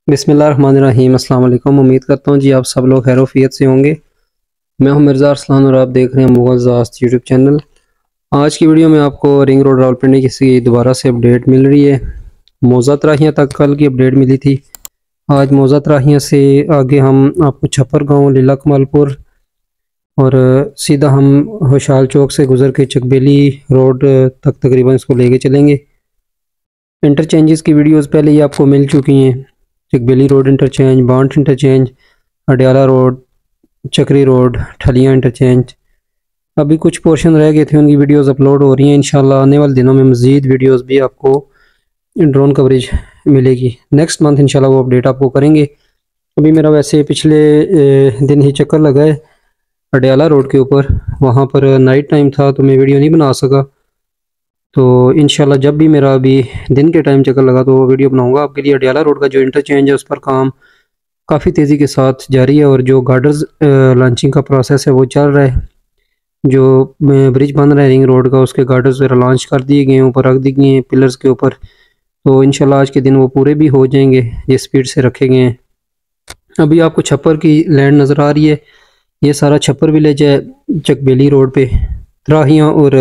बिस्मिल्लाहिर्रहमानिर्रहीम। अस्सलाम वालेकुम। उम्मीद करता हूँ जी आप सब लोग खैरोफियत से होंगे। मैं हूँ मिर्ज़ा अरसलान और आप देख रहे हैं मुग़ल ज़ास्त यूट्यूब चैनल। आज की वीडियो में आपको रिंग रोड रावलपिंडी की दोबारा से अपडेट मिल रही है। मौज़ा तराहियाँ तक कल की अपडेट मिली थी। आज मौज़ा तराहियाँ से आगे हम आपको छप्पर गाँव, लीला कमालपुर और सीधा हम होशाल चौक से गुज़र के चकबेली रोड तक तकरीबन इसको लेके चलेंगे। इंटरचेंजेस की वीडियोस पहले ही आपको मिल चुकी हैं। Chakbeli road interchange, Bant interchange, Adiala road, Chakri road, Thalian interchange. अभी कुछ पोर्शन रह गए थे, उनकी वीडियोस अपलोड हो रही हैं। इंशाल्लाह आने वाले दिनों में मज़ीद वीडियोस भी आपको ड्रोन कवरेज मिलेगी। नेक्स्ट मंथ इंशाल्लाह वो अपडेट आपको करेंगे। अभी मेरा वैसे पिछले दिन ही चक्कर लगा है अडयाला रोड के ऊपर, वहाँ पर नाइट टाइम था तो मैं वीडियो नहीं बना सका। तो इंशाल्लाह जब भी मेरा अभी दिन के टाइम चक्कर लगा तो वीडियो बनाऊंगा आपके लिए। अडयाला रोड का जो इंटरचेंज है उस पर काम काफ़ी तेज़ी के साथ जारी है और जो गार्डर्स लॉन्चिंग का प्रोसेस है वो चल रहा है। जो ब्रिज बन रहा है रिंग रोड का, उसके गार्डर्स वगैरह लॉन्च कर दिए गए हैं, ऊपर रख दिए गए हैं पिलर्स के ऊपर। तो इंशाल्लाह आज के दिन वो पूरे भी हो जाएंगे जिस स्पीड से रखे गए हैं। अभी आपको छप्पर की लैंड नज़र आ रही है। ये सारा छप्पर विलेज है चकबेली रोड पे, तराहियाँ और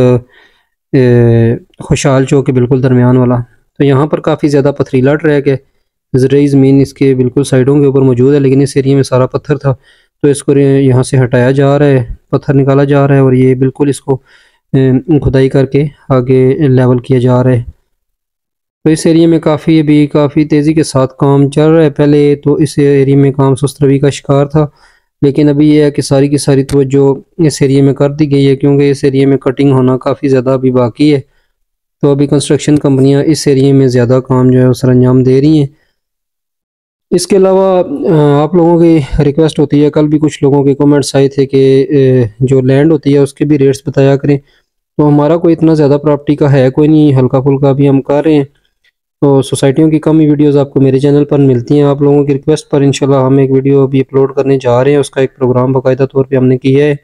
खुशहाल चौक के बिल्कुल दरमियान वाला। तो यहाँ पर काफ़ी ज़्यादा पथरीला ट्रैक है। ज़रूरी ज़मीन इसके बिल्कुल साइडों के ऊपर मौजूद है, लेकिन इस एरिया में सारा पत्थर था तो इसको यहाँ से हटाया जा रहा है, पत्थर निकाला जा रहा है और ये बिल्कुल इसको खुदाई करके आगे लेवल किया जा रहा है। तो इस एरिया में काफ़ी तेज़ी के साथ काम चल रहा है। पहले तो इस एरिया में काम सुस्त रवि का शिकार था, लेकिन अभी ये है कि सारी की सारी तवज्जो इस एरिया में कर दी गई है, क्योंकि इस एरिया में कटिंग होना काफ़ी ज़्यादा अभी बाकी है। तो अभी कंस्ट्रक्शन कंपनियां इस एरिया में ज़्यादा काम जो है वो सर अंजाम दे रही हैं। इसके अलावा आप लोगों की रिक्वेस्ट होती है, कल भी कुछ लोगों के कमेंट्स आए थे कि जो लैंड होती है उसके भी रेट्स बताया करें। तो हमारा कोई इतना ज़्यादा प्रॉपर्टी का है कोई नहीं, हल्का फुल्का भी हम कर रहे हैं। तो सोसाइटियों की कम ही वीडियोस आपको मेरे चैनल पर मिलती हैं। आप लोगों की रिक्वेस्ट पर इंशाल्लाह हम एक वीडियो अभी अपलोड करने जा रहे हैं, उसका एक प्रोग्राम बाकायदा तौर पे हमने किया है।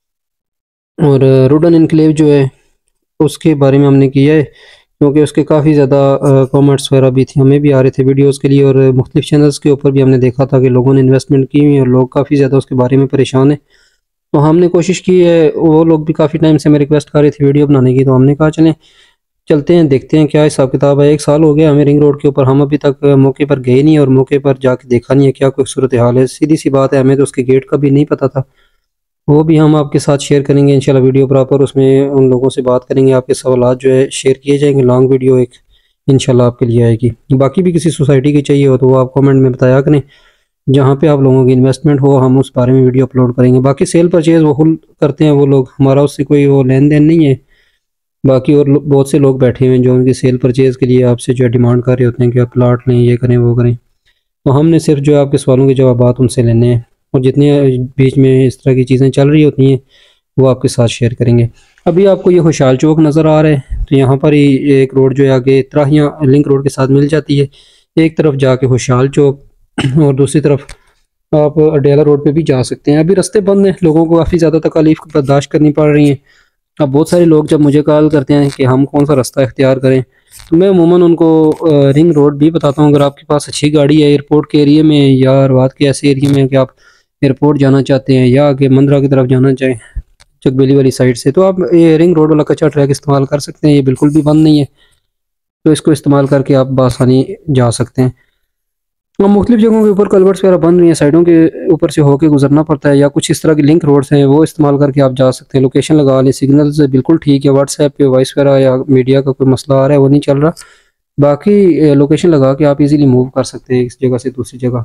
और रुडन इनक्लेव जो है उसके बारे में हमने किया है, क्योंकि उसके काफ़ी ज़्यादा कमेंट्स वगैरह भी थे, हमें भी आ रहे थे वीडियोस के लिए। और मुख्तलिफ चैनल्स के ऊपर भी हमने देखा था कि लोगों ने इन्वेस्टमेंट की हुई है और लोग काफ़ी ज़्यादा उसके बारे में परेशान हैं। तो हमने कोशिश की है, वो लोग भी काफ़ी टाइम से हमें रिक्वेस्ट कर रहे थे वीडियो बनाने की, तो हमने कहा चलते हैं देखते हैं क्या हिसाब किताब है। 1 साल हो गया हमें रिंग रोड के ऊपर, हम अभी तक मौके पर गए नहीं और मौके पर जाके देखा नहीं है क्या कोई सूरत हाल है। सीधी सी बात है, हमें तो उसके गेट का भी नहीं पता था। वो भी हम आपके साथ शेयर करेंगे इंशाल्लाह वीडियो प्रॉपर, उसमें उन लोगों से बात करेंगे, आपके सवालात जो है शेयर किए जाएंगे। लॉन्ग वीडियो एक इंशाल्लाह आपके लिए आएगी। बाकी भी किसी सोसाइटी की चाहिए हो तो वो आप कमेंट में बताया करें, जहाँ पे आप लोगों की इन्वेस्टमेंट हो हम उस बारे में वीडियो अपलोड करेंगे। बाकी सेल परचेज़ वो खुद करते हैं वो लोग, हमारा उससे कोई वो लेन देन नहीं है। बाकी और बहुत से लोग बैठे हुए हैं जो उनकी सेल परचेज़ के लिए आपसे जो है डिमांड कर रहे होते हैं कि आप प्लाट लें, ये करें वो करें। तो हमने सिर्फ जो है आपके सवालों के जवाब उनसे लेने हैं और जितने बीच में इस तरह की चीज़ें चल रही होती हैं वो आपके साथ शेयर करेंगे। अभी आपको ये खुशहाल चौक नज़र आ रहा है, तो यहाँ पर ही एक रोड जो है आगे तराहियाँ लिंक रोड के साथ मिल जाती है। एक तरफ जाके खुशहाल चौक और दूसरी तरफ आप अडयाला रोड पे भी जा सकते हैं। अभी रास्ते बंद हैं, लोगों को काफ़ी ज़्यादा तकालीफ बर्दाश्त करनी पड़ रही हैं। अब बहुत सारे लोग जब मुझे कॉल करते हैं कि हम कौन सा रास्ता इख्तियार करें, तो मैं अमूमन उनको रिंग रोड भी बताता हूँ। अगर आपके पास अच्छी गाड़ी है एयरपोर्ट के एरिया में या रवात के ऐसे एरिया में कि आप एयरपोर्ट जाना चाहते हैं या आगे मंदरा की तरफ जाना चाहें चकबेली वाली साइड से, तो आप ये रिंग रोड वाला कच्चा ट्रैक इस्तेमाल कर सकते हैं। ये बिल्कुल भी बंद नहीं है, तो इसको इस्तेमाल करके आप बआसानी जा सकते हैं। और मुख्तलिफ जगहों के ऊपर कलवर्ट्स वगैरह बन रही हैं, साइडों के ऊपर से होकर गुजरना पड़ता है, या कुछ इस तरह की लिंक रोड्स हैं वो इस्तेमाल करके आप जा सकते हैं। लोकेशन लगा लें, सिग्नल से बिल्कुल ठीक है। व्हाट्सएप पे वॉइस वगैरह या मीडिया का कोई मसला आ रहा है वो नहीं चल रहा। बाकी लोकेशन लगा के आप इजीली मूव कर सकते हैं इस जगह से दूसरी जगह।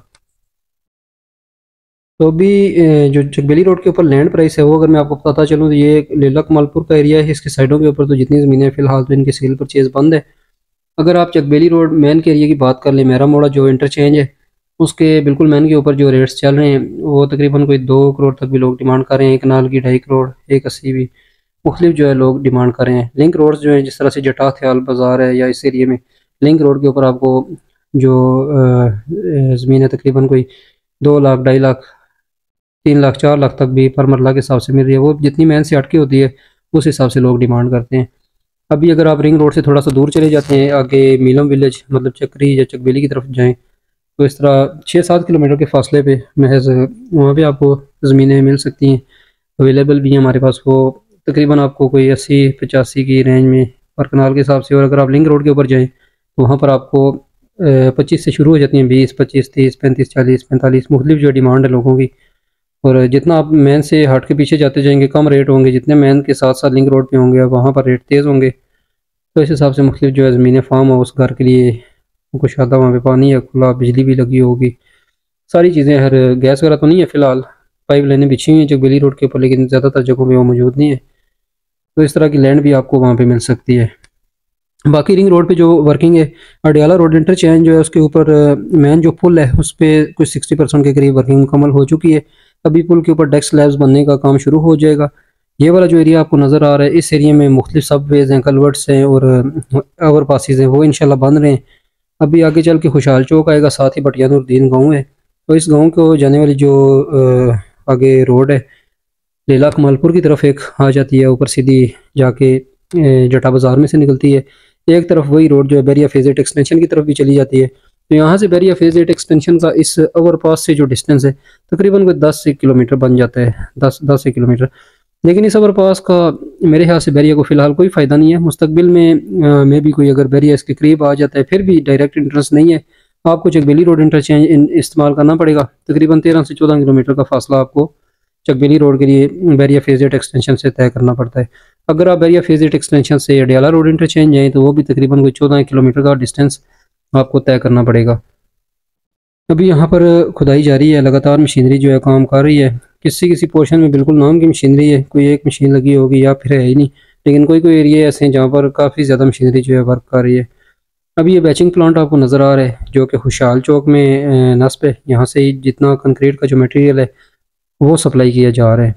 तो अभी जो चकबेली रोड के ऊपर लैंड प्राइस है वो अगर मैं आपको बताता चलूँ तो ये लीला कमालपुर का एरिया है। इसके साइडों के ऊपर तो जितनी ज़मीनें फ़िलहाल तो इनके सेल परचेज़ बंद है। अगर आप चकबेली रोड मेन के एरिया की बात कर लें, मेरा मोड़ा जो इंटरचेंज है उसके बिल्कुल मैन के ऊपर जो रेट्स चल रहे हैं वो तकरीबन कोई 2 करोड़ तक भी लोग डिमांड कर रहे हैं। एक नाल की 2.5 करोड़, 180 भी मुख्तलिफ जो है लोग डिमांड कर रहे हैं। लिंक रोड्स जो है जिस तरह से जटा ख्याल बाज़ार है या इस एरिया में, लिंक रोड के ऊपर आपको जो ज़मीन है तकरीबन कोई 2 लाख, 2.5 लाख, 3 लाख, 4 लाख तक भी पर मरला के हिसाब से मिल रही है। वो जितनी मैन से हटके होती है उस हिसाब से लोग डिमांड करते हैं। अभी अगर आप रिंग रोड से थोड़ा सा दूर चले जाते हैं, आगे मीलम विलेज मतलब चक्री या चकबेली की तरफ जाएँ, तो इस तरह 6-7 किलोमीटर के फासले पे महज वहाँ पे आपको ज़मीनें मिल सकती हैं, अवेलेबल भी हैं हमारे पास। वो तकरीबन आपको कोई 80-85 की रेंज में पर कनाल के हिसाब से। और अगर आप लिंक रोड के ऊपर जाएँ तो वहाँ पर आपको 25 से शुरू हो जाती हैं, 20, 25, 30, 35, 40, 45 मुख्तलिफ जो डिमांड है लोगों की। और जितना आप मेन से हट के पीछे जाते जाएंगे कम रेट होंगे, जितने मेन के साथ साथ लिंक रोड पे होंगे वहाँ पर रेट तेज़ होंगे। तो इस हिसाब से मुख्तलिफ जो है ज़मीनें, फार्म हाउस घर के लिए कुशादा, वहाँ पे पानी है खुला, बिजली भी लगी होगी, सारी चीज़ें। हर गैस वगैरह तो नहीं है फ़िलहाल, पाइप लाइनें बिछी हुई हैं जगबेली रोड के ऊपर, लेकिन ज़्यादातर जगहों पे वो मौजूद नहीं है। तो इस तरह की लैंड भी आपको वहाँ पे मिल सकती है। बाकी रिंग रोड पे जो वर्किंग है, अडियाला रोड इंटरचेंज जो है उसके ऊपर मेन जो पुल है उस पर कुछ 60% के करीब वर्किंग मुकम्मल हो चुकी है। अभी पुल के ऊपर डेक स्लैब्स बनने का काम शुरू हो जाएगा। ये वाला जो एरिया आपको नज़र आ रहा है, इस एरिया में मुख्तलिफ सबवेज़ हैं, कलवर्ट्स हैं और ओवर पासिस हैं, वो इंशाल्लाह बन रहे हैं। अभी आगे चल के खुशहाल चौक आएगा, साथ ही बटिया नूरुद्दीन गाँव है। तो इस गाँव को जाने वाली जो आगे रोड है लीला कमालपुर की तरफ एक आ जाती है, ऊपर सीधी जाके जटा बाज़ार में से निकलती है। एक तरफ वही रोड जो है बैरिया फेज 8 एक्सटेंशन की तरफ भी चली जाती है। तो यहाँ से बैरिया फेज 8 एक्सटेंशन का इस ओवरपास से जो डिस्टेंस है तकरीबन कोई 10 किलोमीटर बन जाता है, 10 किलोमीटर। लेकिन इस ओवरपास का मेरे ख्याल से बैरिया को फ़िलहाल कोई फ़ायदा नहीं है। मुस्तकबिल में भी कोई अगर बैरिया इसके करीब आ जाता है फिर भी डायरेक्ट इंट्रेंस नहीं है, आपको चकबेली रोड इंटरचेंज इस्तेमाल करना पड़ेगा। तकरीबन 13 से 14 किलोमीटर का फासला आपको चकबेली रोड के लिए बैरिया फेज 8 एक्सटेंशन से तय करना पड़ता है। अगर आप बैरिया फेज 8 एक्सटेंशन से अडियाला रोड इंटरचेंज जाएँ तो वो भी तकरीबन कोई 14 किलोमीटर का डिस्टेंस आपको तय करना पड़ेगा। अभी यहाँ पर खुदाई जारी है, लगातार मशीनरी जो है काम कर रही है। किसी किसी पोर्शन में बिल्कुल नाम की मशीनरी है, कोई एक मशीन लगी होगी या फिर है ही नहीं, लेकिन कोई कोई एरिया ऐसे हैं जहाँ पर काफ़ी ज़्यादा मशीनरी जो है वर्क कर रही है। अभी ये बैचिंग प्लांट आपको नज़र आ रहा है जो कि खुशहाल चौक में नस्ब है। यहाँ से ही जितना कंक्रीट का जो मटेरियल है वो सप्लाई किया जा रहा है।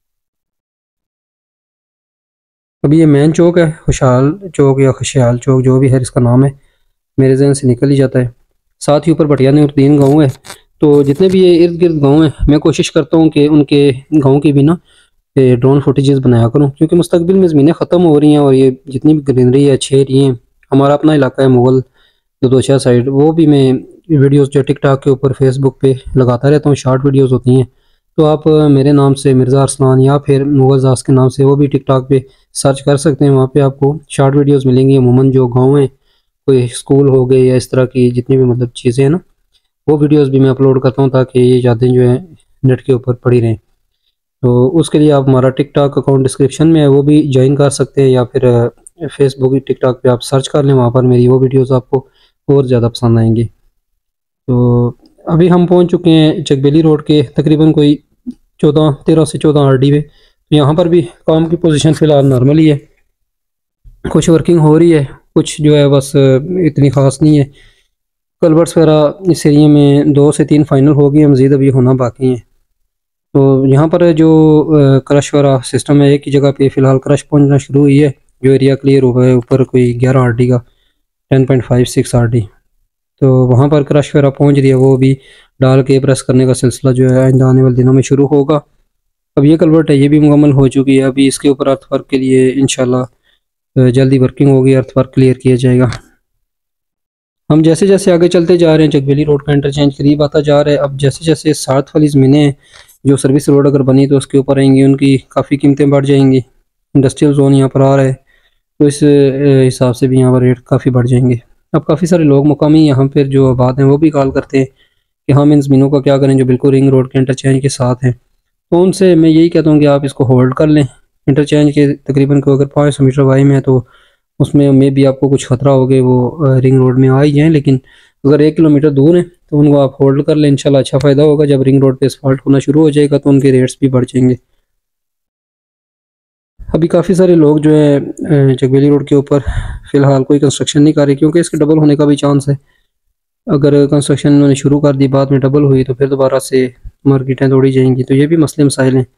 अभी ये मेन चौक है, खुशहाल चौक या खुशहाल चौक जो भी है इसका नाम है, मेरे जहन से निकल ही जाता है। साथ ही ऊपर बटिया नूरुद्दीन गाँव है। तो जितने भी ये इर्द गिर्द गाँव हैं मैं कोशिश करता हूँ कि उनके गाँव की भी ना ड्रोन फुटेजेस बनाया करूँ, क्योंकि मुस्तकबिल में ज़मीनें ख़त्म हो रही हैं और ये जितनी भी ग्रीनरी है अच्छे एरिए हैं। हमारा अपना इलाका है मुगल दोदोचा साइड, वो भी मैं वीडियोस जो टिकटॉक के ऊपर फेसबुक पे लगाता रहता हूँ, शॉर्ट वीडियोस होती हैं। तो आप मेरे नाम से मिर्ज़ा अरसलान या फिर मुगल जास के नाम से वो भी टिकटॉक पे सर्च कर सकते हैं। वहाँ पे आपको शॉर्ट वीडियोस मिलेंगी। अमूमन जो गाँव हैं, कोई स्कूल हो गए या इस तरह की जितनी भी मतलब चीज़ें हैं ना, वो वीडियोस भी मैं अपलोड करता हूँ ताकि ये यादें जो है नेट के ऊपर पड़ी रहें। तो उसके लिए आप हमारा टिकटॉक अकाउंट डिस्क्रिप्शन में है, वो भी ज्वाइन कर सकते हैं, या फिर फेसबुक टिकटॉक पे आप सर्च कर लें, वहाँ पर मेरी वो वीडियोस आपको और ज़्यादा पसंद आएंगी। तो अभी हम पहुँच चुके हैं चकबेली रोड के तकरीबन कोई 13 से 14 आरडी पे। तो यहाँ पर भी काम की पोजीशन फ़िलहाल नॉर्मल ही है, कुछ वर्किंग हो रही है, कुछ जो है बस इतनी ख़ास नहीं है। कलवर्ट्स वगैरह इस एरिए में 2 से 3 फाइनल हो गई हैं, मज़ीद अभी होना बाकी हैं। तो यहाँ पर जो क्रश वाला सिस्टम है, एक ही जगह पे फ़िलहाल क्रश पहुँचना शुरू हुई है। जो एरिया क्लियर हुआ है ऊपर कोई 11 आरडी का, 10.56 आरडी, तो वहाँ पर क्रश वगैरह पहुँच रही है। वो भी डाल के प्रेस करने का सिलसिला जो है आइंदा आने वाले दिनों में शुरू होगा। अब ये कलवर्ट है, ये भी मुकम्मल हो चुकी है। अभी इसके ऊपर अर्थ वर्क के लिए इंशाल्लाह जल्दी वर्किंग होगी, अर्थ वर्क क्लियर किया जाएगा। हम जैसे जैसे आगे चलते जा रहे हैं चकबेली रोड का इंटरचेंज करीब आता जा रहा है। अब जैसे जैसे साथ वाली ज़मीनें जो सर्विस रोड अगर बनी तो उसके ऊपर आएंगी, उनकी काफ़ी कीमतें बढ़ जाएंगी। इंडस्ट्रियल जोन यहाँ पर आ रहा है, तो इस हिसाब से भी यहाँ पर रेट काफ़ी बढ़ जाएंगे। अब काफ़ी सारे लोग मुकामी यहाँ पर जो आबाद हैं वो भी कॉल करते हैं कि हम इन ज़मीनों का क्या करें जो बिल्कुल रिंग रोड के इंटरचेंज के साथ हैं। तो उनसे मैं यही कहता हूँ कि आप इसको होल्ड कर लें। इंटरचेंज के तकरीबन को अगर 500 मीटर वाई में है तो उसमें मे भी आपको कुछ ख़तरा हो गए वो रिंग रोड में आ ही जाएँ, लेकिन अगर 1 किलोमीटर दूर है तो उनको आप होल्ड कर लें। इंशाल्लाह अच्छा फ़ायदा होगा। जब रिंग रोड पे असफाल्ट होना शुरू हो जाएगा तो उनके रेट्स भी बढ़ जाएंगे। अभी काफ़ी सारे लोग जो है चकबेली रोड के ऊपर फ़िलहाल कोई कंस्ट्रक्शन नहीं कर रहे, क्योंकि इसके डबल होने का भी चांस है। अगर कंस्ट्रक्शन उन्होंने शुरू कर दी, बाद में डबल हुई, तो फिर दोबारा से मार्केटें तोड़ी जाएंगी। तो ये भी मसले मसाइल हैं।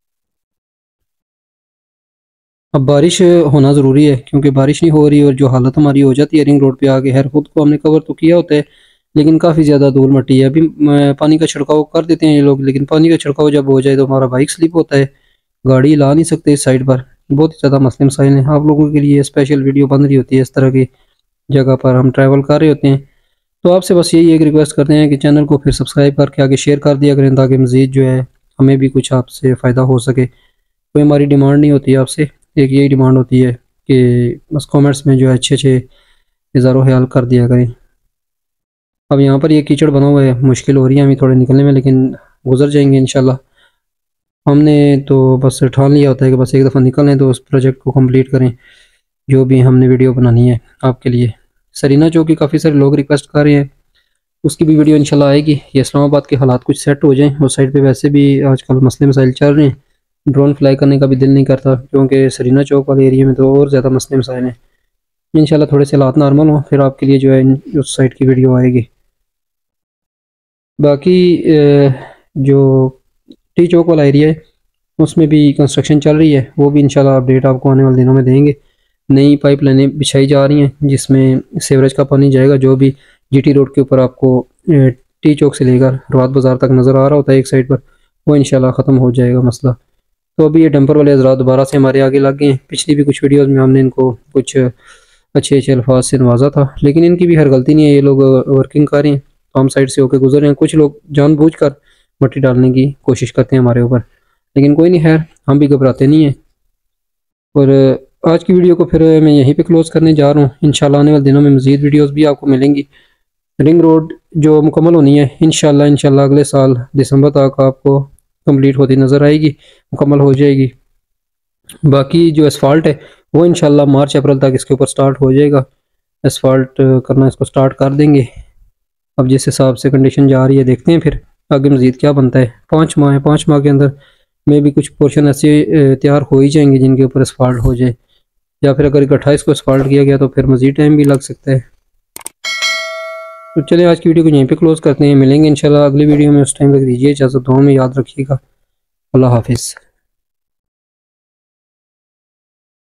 अब बारिश होना ज़रूरी है, क्योंकि बारिश नहीं हो रही और जो हालत हमारी हो जाती है रिंग रोड पे आगे, हर खुद को हमने कवर तो किया होता है लेकिन काफ़ी ज़्यादा धूल मट्टी है। अभी पानी का छिड़काव कर देते हैं ये लोग, लेकिन पानी का छिड़काव जब हो जाए तो हमारा बाइक स्लिप होता है, गाड़ी ला नहीं सकते इस साइड पर। बहुत ही ज़्यादा मसले मसाइल हैं। आप लोगों के लिए स्पेशल वीडियो बन रही होती है, इस तरह की जगह पर हम ट्रैवल कर रहे होते हैं तो आपसे बस यही एक रिक्वेस्ट करते हैं कि चैनल को फिर सब्सक्राइब करके आगे शेयर कर दिया करें, ताकि मज़ीद जो है हमें भी कुछ आपसे फ़ायदा हो सके। कोई हमारी डिमांड नहीं होती आपसे, एक यही डिमांड होती है कि बस कमेंट्स में जो है अच्छे अच्छे इज़हारो ख्याल कर दिया करें। अब यहाँ पर ये कीचड़ बना हुआ है, मुश्किल हो रही है हमें थोड़े निकलने में, लेकिन गुजर जाएंगे इंशाल्लाह। हमने तो बस ठान लिया होता है कि बस एक दफ़ा निकलें तो उस प्रोजेक्ट को कंप्लीट करें, जो भी हमने वीडियो बनानी है आपके लिए। सरीना चौक की काफ़ी सारे लोग रिक्वेस्ट कर रहे हैं, उसकी भी वीडियो इंशाल्लाह आएगी। ये इस्लामाबाद के हालात कुछ सेट हो जाएं, उस साइड पे वैसे भी आजकल मसले मसाइल चल रहे हैं, ड्रोन फ्लाई करने का भी दिल नहीं करता, क्योंकि सरीना चौक वाले एरिया में तो और ज़्यादा मसले मसाइल हैं। इंशाल्लाह थोड़े से हालात नॉर्मल हो फिर आपके लिए जो है उस साइड की वीडियो आएगी। बाकी जो टी चौक वाला एरिया है उसमें भी कंस्ट्रक्शन चल रही है, वो भी इंशाल्लाह अपडेट आपको आने वाले दिनों में देंगे। नई पाइप लाइनें बिछाई जा रही हैं जिसमें सीवरेज का पानी जाएगा, जो भी जीटी रोड के ऊपर आपको टी चौक से लेकर रवात बाज़ार तक नज़र आ रहा होता है एक साइड पर, वो इंशाल्लाह ख़त्म हो जाएगा मसला। तो अभी ये डंपर वाले हज़रात दोबारा से हमारे आगे लग गए हैं। पिछली भी कुछ वीडियोज़ में हमने इनको कुछ अच्छे अच्छे अल्फाज से नवाजा था, लेकिन इनकी भी हर गलती नहीं है, ये लोग वर्किंग कर रहे हैं, काम साइड से होकर गुजर रहे हैं। कुछ लोग जानबूझकर मट्टी डालने की कोशिश करते हैं हमारे ऊपर, लेकिन कोई नहीं, खैर हम भी घबराते नहीं हैं। और आज की वीडियो को फिर मैं यहीं पे क्लोज़ करने जा रहा हूँ। इंशाल्लाह आने वाले दिनों में मज़ीद वीडियोस भी आपको मिलेंगी। रिंग रोड जो मुकम्मल होनी है इंशाल्लाह अगले साल दिसंबर तक आपको कंप्लीट होती नज़र आएगी, मुकम्मल हो जाएगी। बाकी जो एसफाल्ट है वो इंशाल्लाह मार्च अप्रैल तक इसके ऊपर स्टार्ट हो जाएगा, एसफाल्ट करना इसको स्टार्ट कर देंगे। अब जिस हिसाब से कंडीशन जा रही है देखते हैं फिर आगे मज़ीद क्या बनता है। 5 माह है, 5 माह के अंदर में भी कुछ पोर्शन ऐसे तैयार हो ही जाएंगे जिनके ऊपर एसफाल्ट हो जाए, या फिर अगर 28 को एसफाल्ट किया गया तो फिर मज़ीद टाइम भी लग सकता है। तो चलिए आज की वीडियो को यहीं पे क्लोज़ करते हैं, मिलेंगे इंशाल्लाह अगली वीडियो में, उस टाइम तक दीजिए इजाज़त, दुआ में याद रखिएगा। अल्लाह हाफिज़।